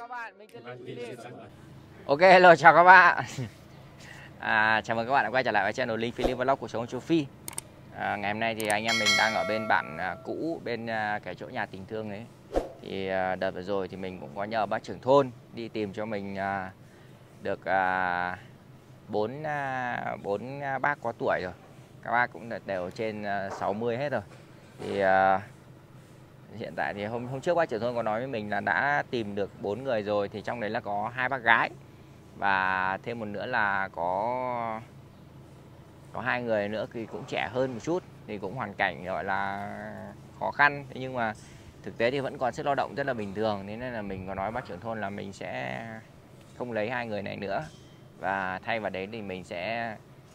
các bạn, mình tên Linh. Ok, hello chào các bạn. Chào mừng các bạn đã quay trở lại với channel Linh Philip Vlog cuộc sống châu Phi. Ngày hôm nay thì anh em mình đang ở bên bản cũ, bên cái chỗ nhà tình thương ấy. Thì đợt vừa rồi thì mình cũng có nhờ bác trưởng thôn đi tìm cho mình được bốn bác có tuổi rồi. Các bác cũng đều trên 60 hết rồi. Thì hiện tại thì hôm trước bác trưởng thôn có nói với mình là đã tìm được 4 người rồi, thì trong đấy là có 2 bác gái và thêm một nữa là có 2 người nữa thì cũng trẻ hơn một chút, thì cũng hoàn cảnh gọi là khó khăn, thế nhưng mà thực tế thì vẫn còn sức lao động rất là bình thường, nên là mình có nói bác trưởng thôn là mình sẽ không lấy 2 người này nữa và thay vào đấy thì mình sẽ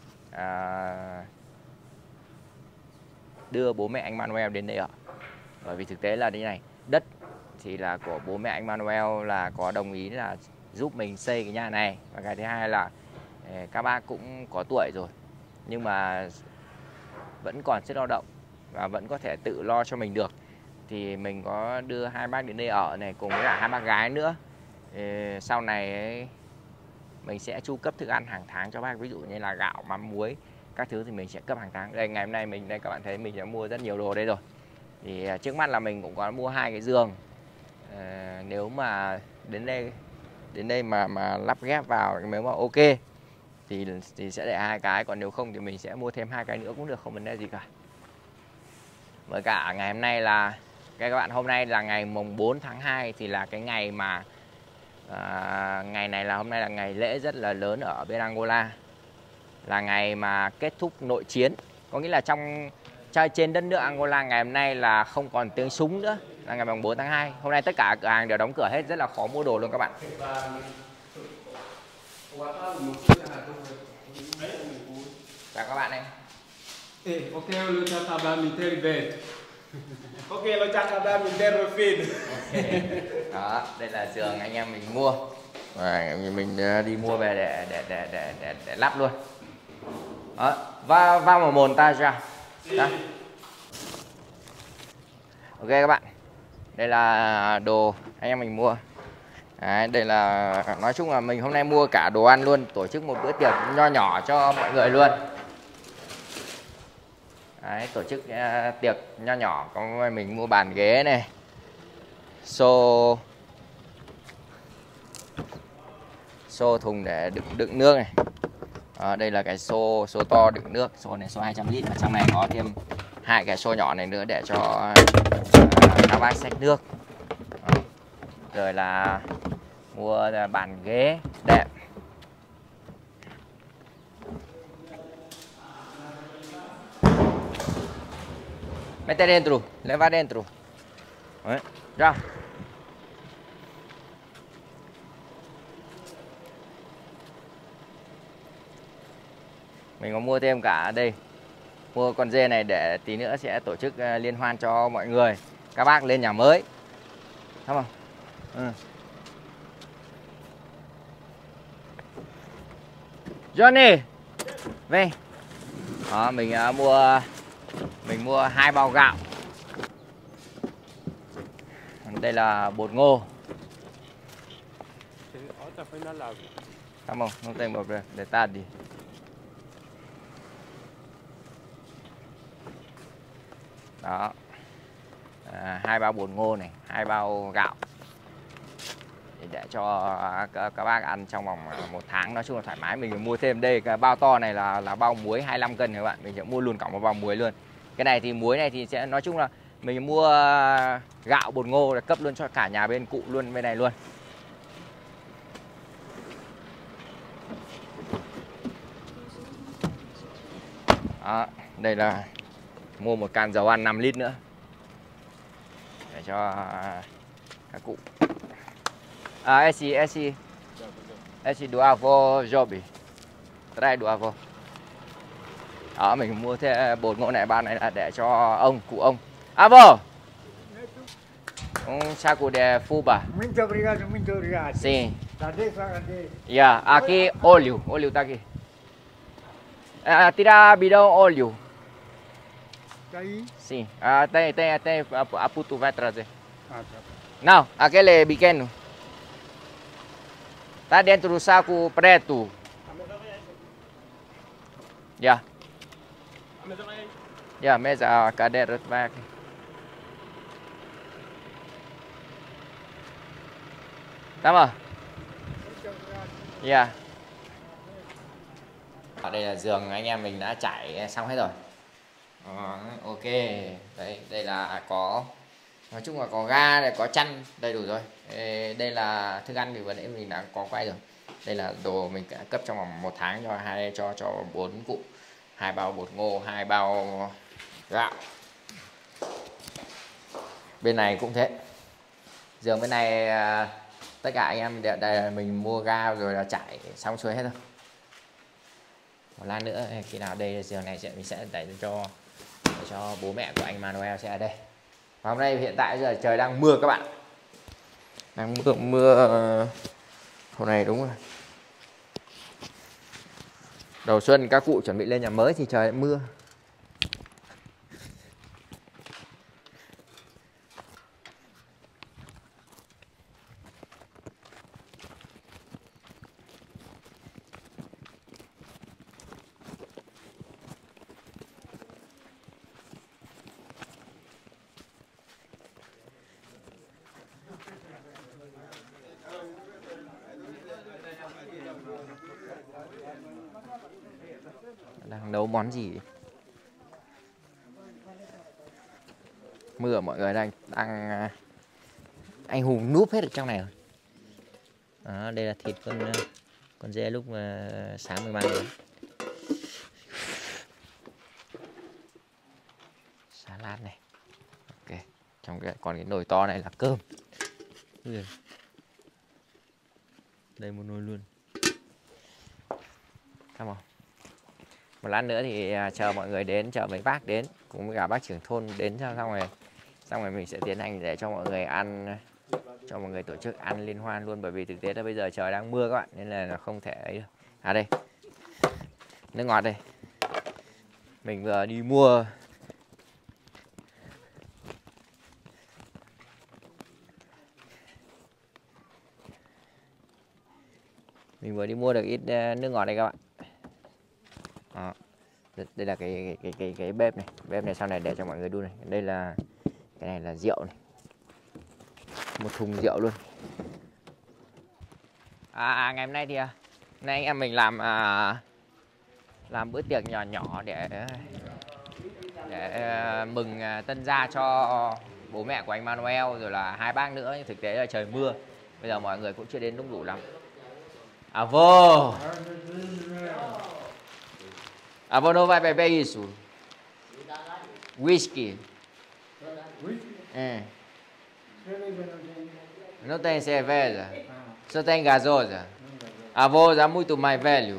đưa bố mẹ anh Manuel đến đây ở. Bởi vì thực tế là như này, đất thì là của bố mẹ anh Manuel là có đồng ý là giúp mình xây cái nhà này, và cái thứ hai là các bác cũng có tuổi rồi nhưng mà vẫn còn sức lao động và vẫn có thể tự lo cho mình được, thì mình có đưa 2 bác đến đây ở này cùng với cả 2 bác gái nữa. Sau này ấy, mình sẽ chu cấp thức ăn hàng tháng cho bác, ví dụ như là gạo, mắm, muối các thứ thì mình sẽ cấp hàng tháng. Đây ngày hôm nay mình đây các bạn thấy mình đã mua rất nhiều đồ đây rồi. Thì trước mắt là mình cũng có mua 2 cái giường. Nếu mà đến đây mà lắp ghép vào nếu mà ok thì sẽ để 2 cái, còn nếu không thì mình sẽ mua thêm 2 cái nữa cũng được, không vấn đề gì cả. Với cả ngày hôm nay là các bạn, hôm nay là ngày mùng 4 tháng 2 thì là cái ngày mà ngày này là hôm nay là ngày lễ rất là lớn ở bên Angola, là ngày mà kết thúc nội chiến, có nghĩa là trên đất nước Angola ngày hôm nay là không còn tiếng súng nữa, là ngày mùng 4 tháng 2. Hôm nay tất cả cửa hàng đều đóng cửa hết, rất là khó mua đồ luôn các bạn. Chào các bạn em. Ok, lo chào tạm biệt mình về. Ok, lo chào tạm biệt mình rồi phim. Đó, đây là giường anh em mình mua. Và mình đi mua về để lắp luôn. Đó, vào một montage ra. Đó. Ok các bạn. Đây là đồ anh em mình mua. Đấy, đây là nói chung là mình hôm nay mua cả đồ ăn luôn, tổ chức một bữa tiệc nho nhỏ cho mọi người luôn. Đấy, tổ chức tiệc nho nhỏ, có mình mua bàn ghế này, xô thùng để đựng nước này. Đây là cái xô to đựng nước, xô này xô 200 lít, ở trong này có thêm 2 cái xô nhỏ này nữa để cho các bác xách nước. Rồi là mua bàn ghế đẹp. Mete dentro, leva dentro. Đấy, ra. Mình có mua thêm cả đây, mua con dê này để tí nữa sẽ tổ chức liên hoan cho mọi người, các bác lên nhà mới, đúng không? Johnny, về. Đó, mình mua 2 bao gạo. Đây là bột ngô. Come on, no tengo detalles. Đó, 2 bao bột ngô này, 2 bao gạo để cho các bác ăn trong vòng 1 tháng, nói chung là thoải mái. Mình mua thêm đây cái bao to này là bao muối 25 cân các bạn, mình sẽ mua luôn cả một bao muối luôn. Cái này thì muối này thì sẽ nói chung là mình mua gạo bột ngô để cấp luôn cho cả nhà bên cụ luôn bên này luôn. Đó, đây là mua một can dầu ăn 5 lít nữa để cho các cụ. Esse do avô Joby. Trai do avô. Đó, mình mua thêm bột ngô này, bao này là để cho cụ ông. Avô. Um saco de fubá. Muito obrigado, muito obrigado. Sim. Cadê, cadê? Yeah, aqui óleo tá aqui. Tira bidão óleo. Tá aí? Sim. Tem a puto vai trazer. Ah, tá. Não, aquele pequeno. Tá dentro do saco preto. Yeah. Yeah, mesa, cadeira back. Cảm ơn. Yeah. Ở đây là giường anh em mình đã trải xong hết rồi. Ok. Đấy, đây là có, nói chung là có ga này, có chăn đầy đủ rồi. Đây là thức ăn thì vừa nãy mình đã có quay rồi. Đây là đồ mình đã cấp trong vòng 1 tháng cho 4 cụ, 2 bao bột ngô, 2 bao gạo. Bên này cũng thế. Giường bên này tất cả anh em đây mình mua ga rồi là trải xong xuôi hết rồi. Một lát nữa khi nào đây giường này mình sẽ để cho bố mẹ của anh Manuel sẽ ở đây. Và hôm nay hiện tại giờ trời đang mưa các bạn, đang mưa hôm nay đúng rồi. Đầu xuân các cụ chuẩn bị lên nhà mới thì trời lại mưa. Đang nấu món gì? Mưa mọi người đang anh Hùng núp hết ở trong này rồi. Đó, đây là thịt con dê lúc sáng mình mang đến. Salad này. Ok, trong cái nồi to này là cơm. Đây một nồi luôn. Come on. Một lát nữa thì chờ mọi người đến, chờ mấy bác đến cùng với cả bác trưởng thôn đến xong rồi mình sẽ tiến hành để cho mọi người ăn, cho mọi người tổ chức ăn liên hoan luôn, bởi vì thực tế là bây giờ trời đang mưa các bạn nên là không thể ấy được. À đây, nước ngọt đây, mình vừa đi mua. Mình vừa đi mua được ít nước ngọt đây các bạn. Đó. Đây là cái bếp này, bếp này sau này để cho mọi người đun này. Đây là cái này là rượu này, một thùng rượu luôn. Ngày hôm nay thì nay anh em mình làm bữa tiệc nhỏ nhỏ để mừng tân gia cho bố mẹ của anh Manuel rồi là 2 bác nữa. Nhưng thực tế là trời mưa, bây giờ mọi người cũng chưa đến đúng đủ lắm. Avô, avô não vai beber isso? Whisky. Não tem cerveja? Só tem gasosa? Avô já muito mais velho.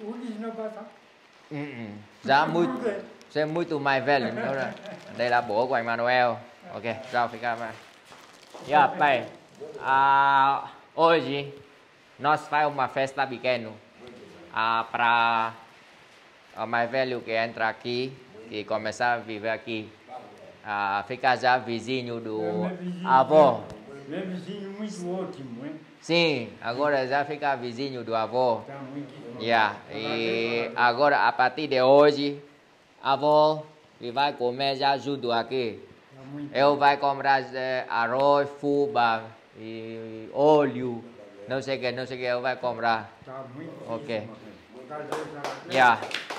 Já muito, você muito mais velho. Đây là bố của anh Manuel. Ok, chào fica mais. Yeah, pai. Hoje nós faz uma festa pequena para o mais velho que entra aqui, que começar a viver aqui, fica já vizinho do avô. Meu vizinho muito ótimo, hein? Sim, agora já fica vizinho do avô. Tá muito bom. Yeah. E agora a partir de hoje, avô vai comer já junto aqui. Tá muito Eu vai comprar arroz, fubá e óleo, não sei o que eu vai comprar. Tá muito Ok. bom. Yeah.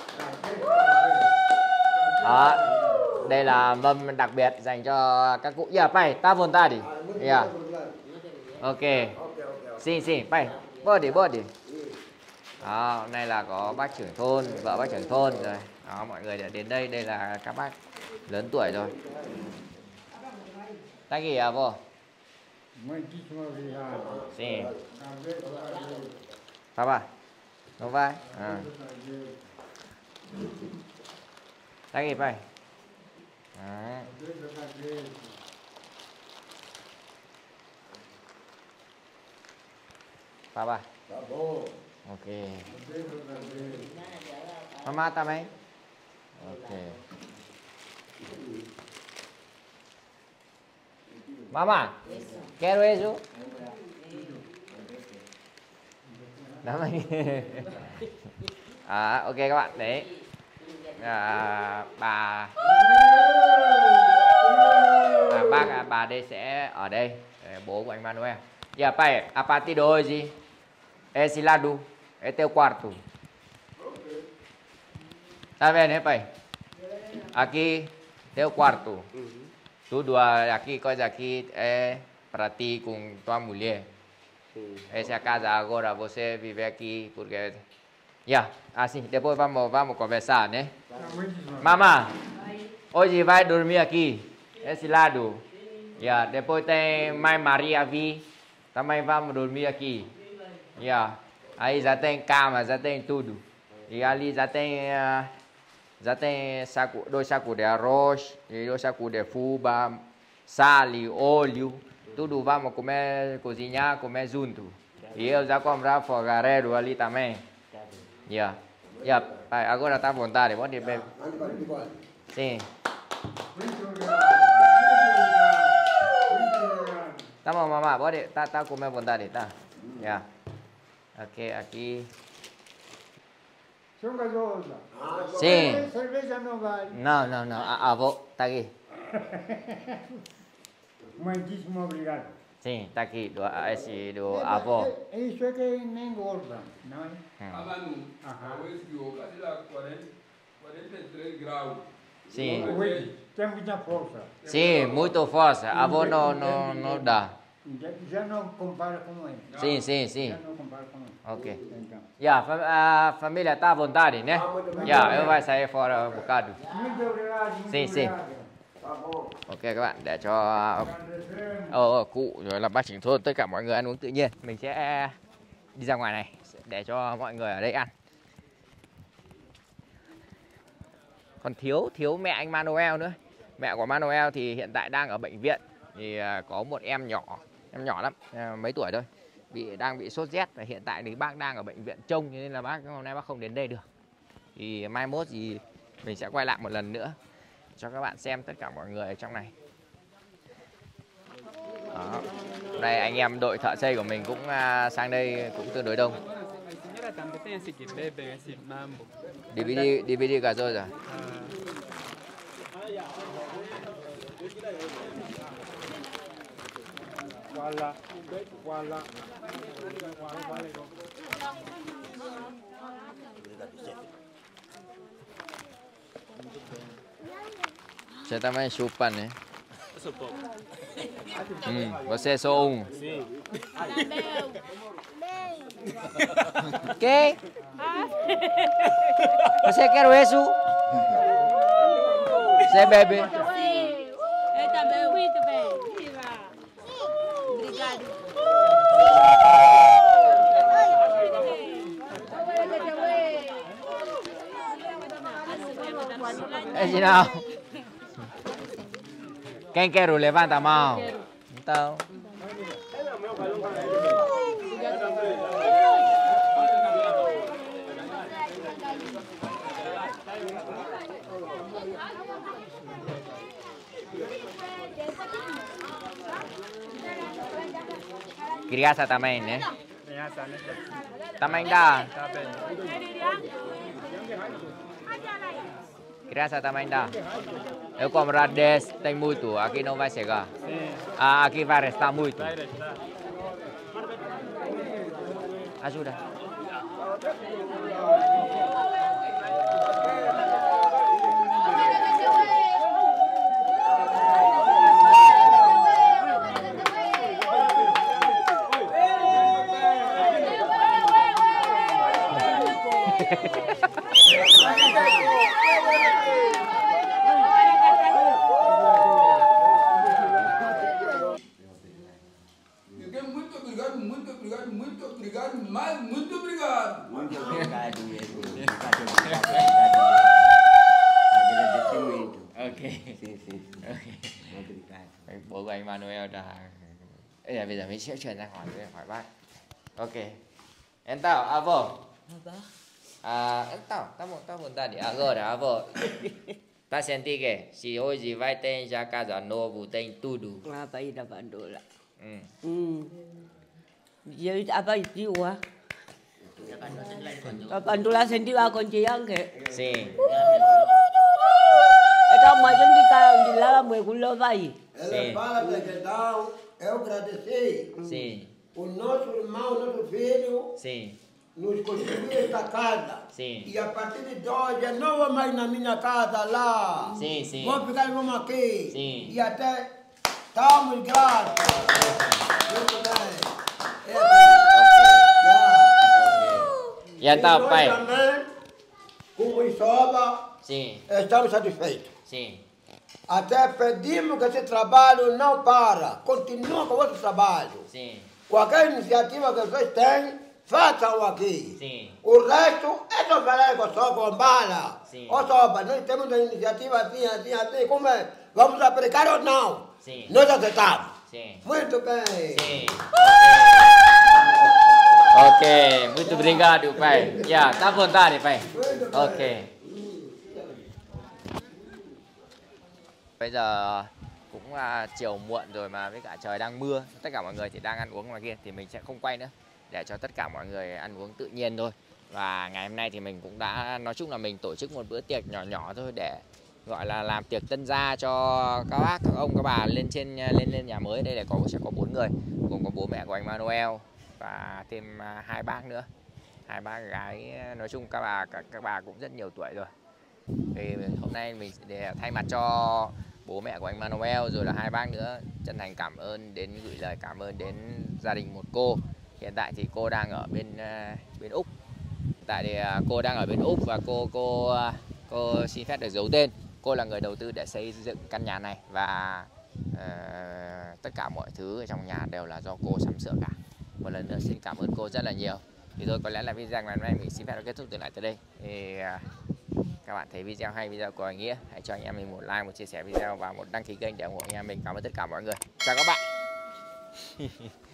Đó, đây là mâm đặc biệt dành cho các cụ. Yeah, pai, tá à vontade. Yeah. Ok. Sim, pai. Body. Đó, hôm nay là có bác trưởng thôn, vợ bác trưởng thôn rồi. Đó, mọi người đã đến đây, đây là các bác lớn tuổi rồi. Tá aqui, avô. Muitíssimo obrigado. Sim. Talvez fazer. Papá, não vai? Tá aqui, pai. Đó. Papá. Tá bom. Ok. Mamá também? Ok. Mamá, quero isso. Đó mà. Ok các bạn đấy. Bà đây sẽ ở đây, bố của anh Manuel. Dạ pai, a partir de hoje, esse lado é teu quarto. Tá vendo, né, pai? Aqui, teu quarto. Tudo aqui, coisa aqui é para ti com tua mulher. Essa é a casa agora, você vive aqui porque... Yeah, assim, depois vamos conversar, né? Mama, hoje vai dormir aqui, esse lado. Yeah, depois tem mãe Maria Vi, também vamos dormir aqui. Yeah, aí já tem cama, já tem tudo. E ali já tem dois sacos de arroz, e 2 sacos de fubá, sal, óleo. Tudo vamos comer, cozinhar, comer junto. E eu já comprar fogareiro ali também. Yeah. Yeah, pai, agora tá à vontade, pode beber. Sim. Tá bom, mamãe, pode, tá com a vontade, tá? Yeah. Ok, aqui. São gasosa. Sim. Cerveja não vai. Não, a avó tá aqui. Muitíssimo obrigado. Sim, tá aqui, esse do avó. Isso é que nem engorda, não é? Abanu, arroz de ouro, ali lá 43 graus. Sim. Hoje tem muita força. Sim, muito força. A avó não dá. Já não compara com ele. Sim. Já não compara com ele. Ok. Então. Yeah, a família tá à vontade, né? Yeah, eu vou sair fora um bocado. Muito obrigado. Muito Sim. obrigado. Ok các bạn, để cho cụ rồi là bác trưởng thôn tất cả mọi người ăn uống tự nhiên. Mình sẽ đi ra ngoài này để cho mọi người ở đây ăn. Còn thiếu mẹ anh Manuel nữa. Mẹ của Manuel thì hiện tại đang ở bệnh viện. Thì có một em nhỏ lắm, mấy tuổi thôi, đang bị sốt rét và hiện tại thì bác đang ở bệnh viện trông, cho nên là hôm nay bác không đến đây được. Thì mai mốt thì mình sẽ quay lại một lần nữa cho các bạn xem tất cả mọi người ở trong này. Đó. Đây anh em đội thợ xây của mình cũng sang đây cũng tương đối đông. DVD cả rồi. Você também chupa, né? Eu sou pouco. Você é só um. Sim. Que? Você quer isso? Você bebe? Eu também, muito bem. Viva! Obrigado. Esse não. Quem quer levanta a mão. Então. Criança também, né? Também dá. Criança também dá. Eu comprar 10 tem muito, aqui não vai chegar. Aqui vai restar muito. Ajuda. Bố của anh Manuel đã... Bây giờ mình sẽ chuyển ra hỏi bác. Ok. Então, avô. Então, tá vontade. Agora, avô. Tá sentindo que se hoje vai ter já casa novo, tem tudo. Vai dar bandula. Eu apa itu ah? Kapandula sentiwa konji yange. Sì. Então, mas a gente tá de lá, mas com o vai. Ela fala, vegetal, eu agradeci. Sì. O nosso irmão, nosso filho, Sì. nos construiu esta casa. Sim. E a partir de hoje, eu não vou mais na minha casa lá. Sim, sim. Vou ficar vamos aqui. Sim. E até estamos gratos. Muito bem. É assim. Yên tâm, nós phải. também, como Isoba, Sì. estamos satisfeitos. Sì. Até pedimos que esse trabalho não para. Continua com o vosso trabalho. Sì. Qualquer iniciativa que vocês têm, façam aqui. Sim. O resto é só falar com só com bala. Sim. Ou só, nós temos uma iniciativa assim, assim, assim. Como é? Vamos aplicar ou não? Sim. Nós aceitamos. Sim. Muito bem. Sim. Ok, muito obrigado, pai. Dạ, cảm ơn ta đi, pai. Ok. Bây giờ cũng là chiều muộn rồi mà với cả trời đang mưa, tất cả mọi người thì đang ăn uống ngoài kia thì mình sẽ không quay nữa để cho tất cả mọi người ăn uống tự nhiên thôi. Và ngày hôm nay thì mình cũng đã nói chung là mình tổ chức một bữa tiệc nhỏ nhỏ thôi để gọi là làm tiệc tân gia cho các bác, các ông, các bà lên lên nhà mới. Đây là sẽ có 4 người, gồm có bố mẹ của anh Manuel và thêm 2 bác nữa, 2 bác gái. Nói chung các bà cũng rất nhiều tuổi rồi. Thì hôm nay mình để thay mặt cho bố mẹ của anh Manuel rồi là 2 bác nữa chân thành cảm ơn, gửi lời cảm ơn đến gia đình một cô. Hiện tại thì cô đang ở bên Úc. Hiện tại thì cô đang ở bên Úc và cô xin phép được giấu tên. Cô là người đầu tư để xây dựng căn nhà này và tất cả mọi thứ ở trong nhà đều là do cô sắm sửa cả. Một lần nữa xin cảm ơn cô rất là nhiều. Thì thôi có lẽ là video ngày hôm nay mình xin phép kết thúc từ lại tới đây. Thì các bạn thấy video hay, video có ý nghĩa, hãy cho anh em mình một like, một chia sẻ video và một đăng ký kênh để ủng hộ anh em mình. Cảm ơn tất cả mọi người. Chào các bạn.